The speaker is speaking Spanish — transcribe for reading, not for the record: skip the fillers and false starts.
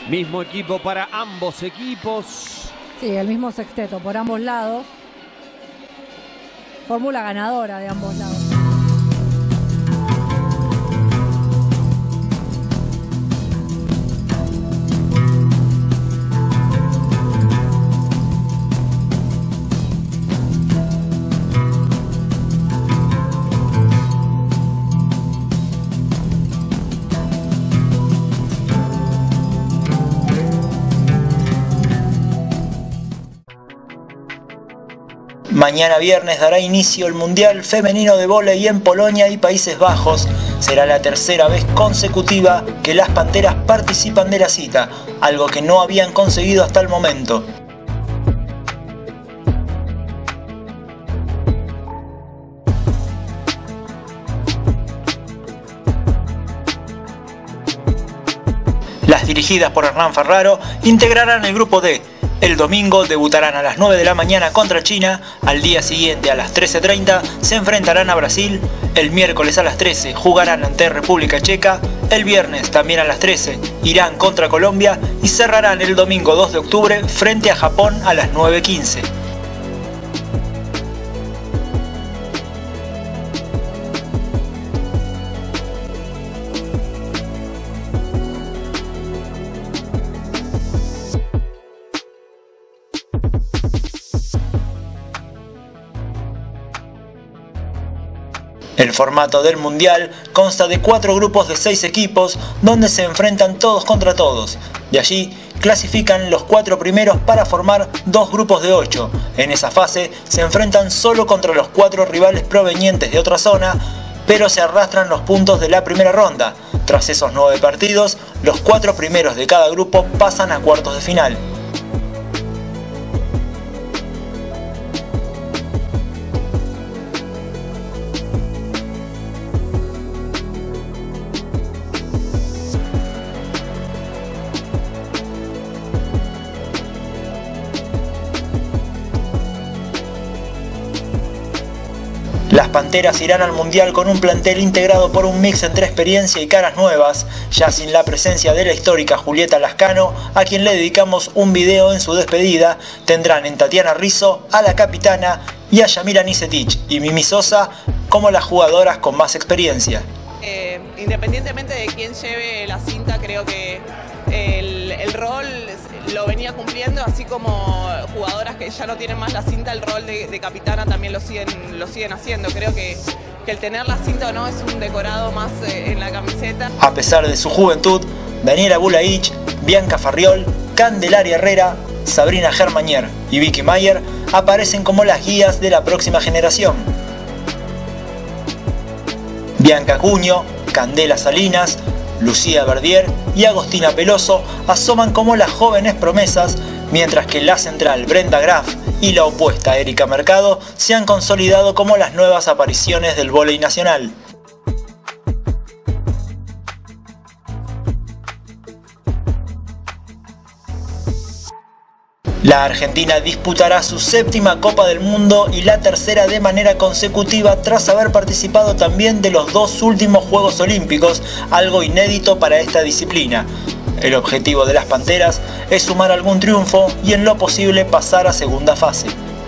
Mismo equipo para ambos equipos. Sí, el mismo sexteto por ambos lados. Fórmula ganadora de ambos lados. Mañana viernes dará inicio el Mundial Femenino de Vóley en Polonia y Países Bajos. Será la tercera vez consecutiva que las Panteras participan de la cita, algo que no habían conseguido hasta el momento. Las dirigidas por Hernán Ferraro integrarán el grupo D. El domingo debutarán a las 9 de la mañana contra China, al día siguiente a las 13:30 se enfrentarán a Brasil, el miércoles a las 13 jugarán ante República Checa, el viernes también a las 13 Irán contra Colombia y cerrarán el domingo 2 de octubre frente a Japón a las 9:15. El formato del Mundial consta de 4 grupos de 6 equipos donde se enfrentan todos contra todos. De allí clasifican los 4 primeros para formar 2 grupos de 8. En esa fase se enfrentan solo contra los 4 rivales provenientes de otra zona, pero se arrastran los puntos de la primera ronda. Tras esos 9 partidos, los 4 primeros de cada grupo pasan a cuartos de final. Las Panteras irán al Mundial con un plantel integrado por un mix entre experiencia y caras nuevas, ya sin la presencia de la histórica Julieta Lascano, a quien le dedicamos un video en su despedida. Tendrán en Tatiana Rizzo a la capitana y a Yamira Nisetich y Mimi Sosa como las jugadoras con más experiencia. Independientemente de quién lleve la cinta, creo que el rol lo venía cumpliendo, así como jugadoras que ya no tienen más la cinta, el rol de capitana también lo siguen haciendo. Creo que el tener la cinta o no es un decorado más en la camiseta. A pesar de su juventud, Daniela Bulaich, Bianca Farriol, Candelaria Herrera, Sabrina Germanier y Vicky Mayer aparecen como las guías de la próxima generación. Bianca Cuño, Candela Salinas, Lucía Verdier y Agostina Peloso asoman como las jóvenes promesas, mientras que la central Brenda Graf y la opuesta Erika Mercado se han consolidado como las nuevas apariciones del vóley nacional. La Argentina disputará su 7ª Copa del Mundo y la tercera de manera consecutiva tras haber participado también de los 2 últimos Juegos Olímpicos, algo inédito para esta disciplina. El objetivo de las Panteras es sumar algún triunfo y en lo posible pasar a segunda fase.